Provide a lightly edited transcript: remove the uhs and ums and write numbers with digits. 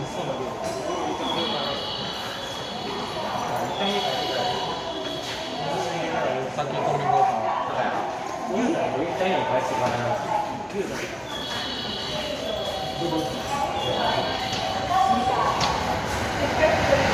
先込みご飯。 言うたらもう一回に返してから言うだけだ。どこ？